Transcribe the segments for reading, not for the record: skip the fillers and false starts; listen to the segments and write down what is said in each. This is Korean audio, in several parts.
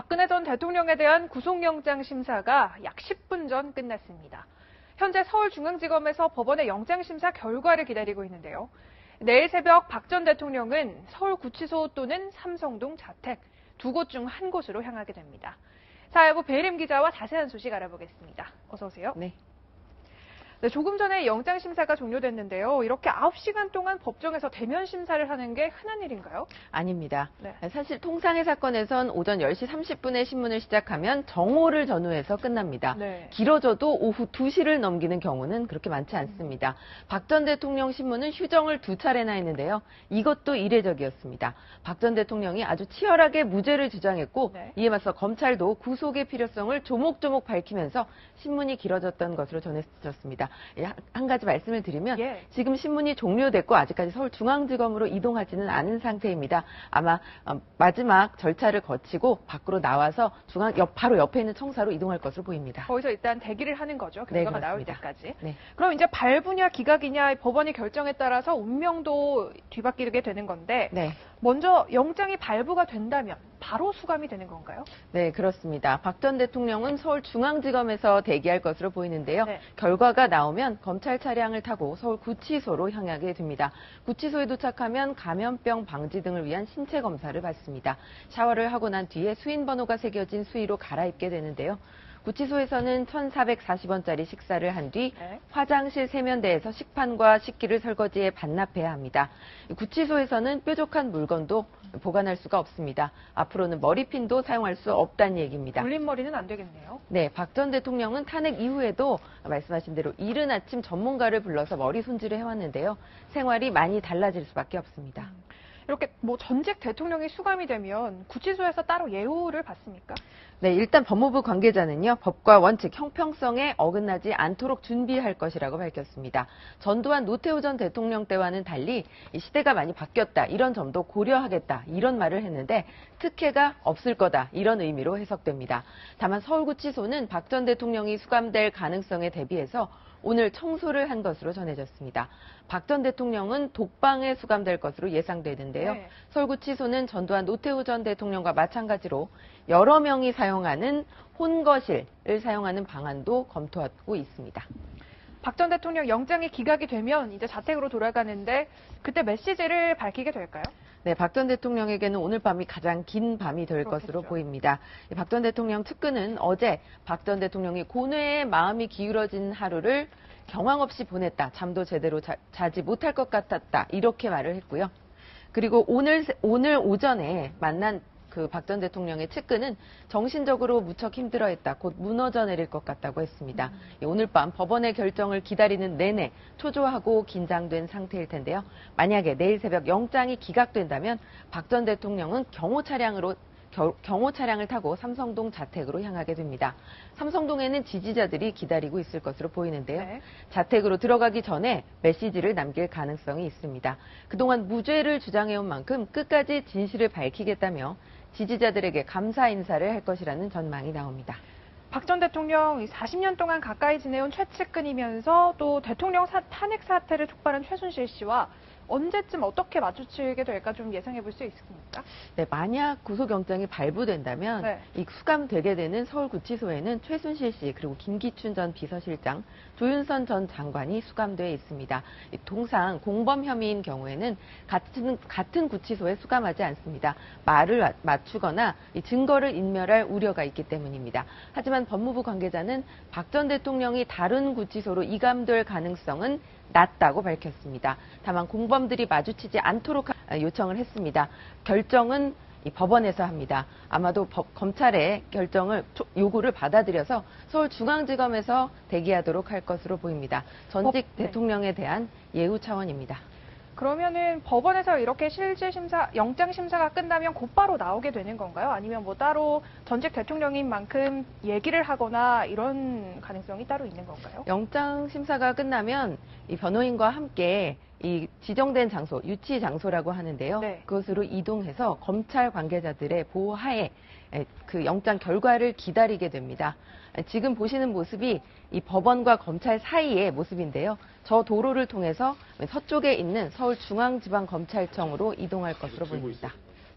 박근혜 전 대통령에 대한 구속영장 심사가 약 10분 전 끝났습니다. 현재 서울중앙지검에서 법원의 영장심사 결과를 기다리고 있는데요. 내일 새벽 박 전 대통령은 서울구치소 또는 삼성동 자택 두 곳 중 한 곳으로 향하게 됩니다. 사회부 배림 기자와 자세한 소식 알아보겠습니다. 어서 오세요. 네. 네, 조금 전에 영장심사가 종료됐는데요. 이렇게 9시간 동안 법정에서 대면 심사를 하는 게 흔한 일인가요? 아닙니다. 네. 사실 통상의 사건에선 오전 10시 30분에 신문을 시작하면 정오를 전후해서 끝납니다. 네. 길어져도 오후 2시를 넘기는 경우는 그렇게 많지 않습니다. 박 전 대통령 신문은 휴정을 2차례나 했는데요. 이것도 이례적이었습니다. 박 전 대통령이 아주 치열하게 무죄를 주장했고 네. 이에 맞서 검찰도 구속의 필요성을 조목조목 밝히면서 신문이 길어졌던 것으로 전해졌습니다. 한 가지 말씀을 드리면 지금 신문이 종료됐고 아직까지 서울중앙지검으로 이동하지는 않은 상태입니다. 아마 마지막 절차를 거치고 밖으로 나와서 바로 옆에 있는 청사로 이동할 것으로 보입니다. 거기서 일단 대기를 하는 거죠. 결과가 나올 때까지. 네. 그럼 이제 발부냐 기각이냐 법원의 결정에 따라서 운명도 뒤바뀌게 되는 건데 네. 먼저 영장이 발부가 된다면 바로 수감이 되는 건가요? 네, 그렇습니다. 박 전 대통령은 서울중앙지검에서 대기할 것으로 보이는데요. 네. 결과가 나오면 검찰 차량을 타고 서울구치소로 향하게 됩니다. 구치소에 도착하면 감염병 방지 등을 위한 신체 검사를 받습니다. 샤워를 하고 난 뒤에 수인번호가 새겨진 수의로 갈아입게 되는데요. 구치소에서는 1,440원짜리 식사를 한 뒤 화장실 세면대에서 식판과 식기를 설거지해 반납해야 합니다. 구치소에서는 뾰족한 물건도 보관할 수가 없습니다. 앞으로는 머리핀도 사용할 수 없다는 얘기입니다. 울림머리는 안 되겠네요. 네, 박 전 대통령은 탄핵 이후에도 말씀하신 대로 이른 아침 전문가를 불러서 머리 손질을 해왔는데요. 생활이 많이 달라질 수밖에 없습니다. 이렇게 전직 대통령이 수감이 되면 구치소에서 따로 예우를 받습니까? 네, 일단 법무부 관계자는요, 법과 원칙, 형평성에 어긋나지 않도록 준비할 것이라고 밝혔습니다. 전두환 노태우 전 대통령 때와는 달리 이 시대가 많이 바뀌었다, 이런 점도 고려하겠다, 이런 말을 했는데 특혜가 없을 거다, 이런 의미로 해석됩니다. 다만 서울구치소는 박 전 대통령이 수감될 가능성에 대비해서 오늘 청소를 한 것으로 전해졌습니다. 박 전 대통령은 독방에 수감될 것으로 예상되는데요. 네. 서울구치소는 전두환 노태우 전 대통령과 마찬가지로 여러 명이 사용하는 혼거실을 사용하는 방안도 검토하고 있습니다. 박 전 대통령 영장이 기각이 되면 이제 자택으로 돌아가는데 그때 메시지를 밝히게 될까요? 네, 박 전 대통령에게는 오늘 밤이 가장 긴 밤이 될 그렇겠죠. 것으로 보입니다. 박 전 대통령 측근은 어제 박 전 대통령이 고뇌에 마음이 기울어진 하루를 경황 없이 보냈다. 잠도 제대로 자지 못할 것 같았다. 이렇게 말을 했고요. 그리고 오늘 오전에 만난 그 박 전 대통령의 측근은 정신적으로 무척 힘들어했다. 곧 무너져 내릴 것 같다고 했습니다. 오늘 밤 법원의 결정을 기다리는 내내 초조하고 긴장된 상태일 텐데요. 만약에 내일 새벽 영장이 기각된다면 박 전 대통령은 경호 차량을 타고 삼성동 자택으로 향하게 됩니다. 삼성동에는 지지자들이 기다리고 있을 것으로 보이는데요. 네. 자택으로 들어가기 전에 메시지를 남길 가능성이 있습니다. 그동안 무죄를 주장해온 만큼 끝까지 진실을 밝히겠다며 지지자들에게 감사 인사를 할 것이라는 전망이 나옵니다. 박 전 대통령 40년 동안 가까이 지내온 최측근이면서 또 대통령 탄핵 사태를 촉발한 최순실 씨와 언제쯤 어떻게 마주치게 될까 좀 예상해 볼 수 있습니까? 네, 만약 구속영장이 발부된다면 이 수감되게 되는 서울구치소에는 최순실 씨 그리고 김기춘 전 비서실장, 조윤선 전 장관이 수감돼 있습니다. 통상 공범 혐의인 경우에는 같은 구치소에 수감하지 않습니다. 말을 맞추거나 증거를 인멸할 우려가 있기 때문입니다. 하지만 법무부 관계자는 박 전 대통령이 다른 구치소로 이감될 가능성은 낮다고 밝혔습니다. 다만 공범들이 마주치지 않도록 요청을 했습니다. 결정은 법원에서 합니다. 아마도 검찰의 요구를 받아들여서 서울중앙지검에서 대기하도록 할 것으로 보입니다. 전직 대통령에 대한 예우 차원입니다. 그러면은 법원에서 이렇게 영장 심사가 끝나면 곧바로 나오게 되는 건가요? 아니면 따로 전직 대통령인 만큼 얘기를 하거나 이런 가능성이 따로 있는 건가요? 영장 심사가 끝나면 이 변호인과 함께 이 지정된 장소, 유치 장소라고 하는데요. 그것으로 이동해서 검찰 관계자들의 보호하에 그 영장 결과를 기다리게 됩니다. 지금 보시는 모습이 이 법원과 검찰 사이의 모습인데요. 저 도로를 통해서 서쪽에 있는 서울중앙지방검찰청으로 이동할 것으로 보입니다.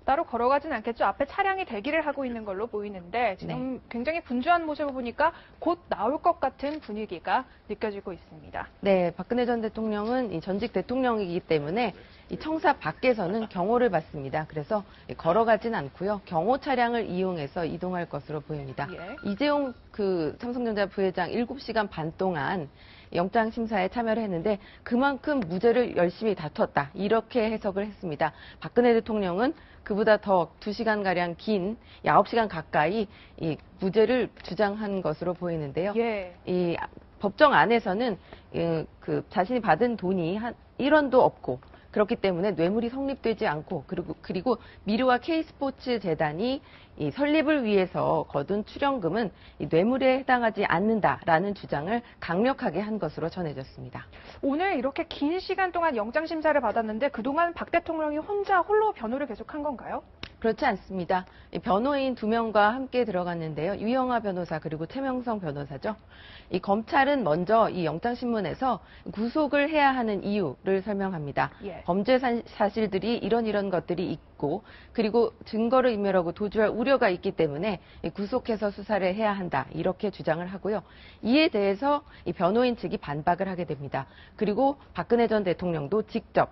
따로 걸어가진 않겠죠. 앞에 차량이 대기를 하고 있는 걸로 보이는데 지금 굉장히 분주한 모습을 보니까 곧 나올 것 같은 분위기가 느껴지고 있습니다. 네, 박근혜 전 대통령은 이 전직 대통령이기 때문에 이 청사 밖에서는 경호를 받습니다. 그래서 걸어가진 않고요. 경호 차량을 이용해서 이동할 것으로 보입니다. 예. 이재용 삼성전자 부회장 7시간 반 동안 영장 심사에 참여를 했는데 그만큼 무죄를 열심히 다퉜다. 이렇게 해석을 했습니다. 박근혜 대통령은 그보다 더 2시간가량 긴 9시간 가까이 이 무죄를 주장한 것으로 보이는데요. 예. 이 법정 안에서는 자신이 받은 돈이 한 1원도 없고 그렇기 때문에 뇌물이 성립되지 않고 그리고 미르와 K스포츠 재단이 이 설립을 위해서 거둔 출연금은 이 뇌물에 해당하지 않는다라는 주장을 강력하게 한 것으로 전해졌습니다. 오늘 이렇게 긴 시간 동안 영장 심사를 받았는데 그동안 박 대통령이 홀로 변호를 계속한 건가요? 그렇지 않습니다. 변호인 2명과 함께 들어갔는데요. 유영하 변호사 그리고 최명성 변호사죠. 이 검찰은 먼저 이 영장신문에서 구속을 해야 하는 이유를 설명합니다. 예. 범죄 사실들이 이런 것들이 있고 그리고 증거를 인멸하고 도주할 우려가 있기 때문에 구속해서 수사를 해야 한다. 이렇게 주장을 하고요. 이에 대해서 이 변호인 측이 반박을 하게 됩니다. 그리고 박근혜 전 대통령도 직접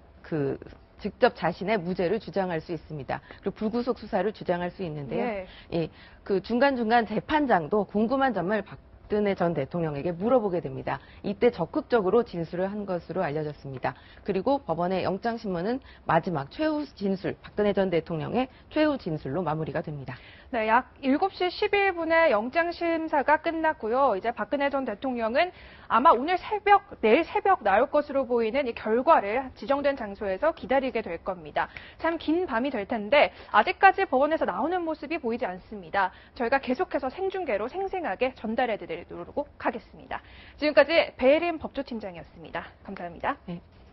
자신의 무죄를 주장할 수 있습니다. 그리고 불구속 수사를 주장할 수 있는데요. 예, 그 중간중간 재판장도 궁금한 점을 박근혜 전 대통령에게 물어보게 됩니다. 이때 적극적으로 진술을 한 것으로 알려졌습니다. 그리고 법원의 영장신문은 마지막 최후 진술, 박근혜 전 대통령의 최후 진술로 마무리가 됩니다. 네, 약 7시 11분에 영장심사가 끝났고요. 이제 박근혜 전 대통령은 아마 내일 새벽 나올 것으로 보이는 이 결과를 지정된 장소에서 기다리게 될 겁니다. 참 긴 밤이 될 텐데 아직까지 법원에서 나오는 모습이 보이지 않습니다. 저희가 계속해서 생중계로 생생하게 전달해 드리도록 하겠습니다. 지금까지 배혜림 법조팀장이었습니다. 감사합니다. 네.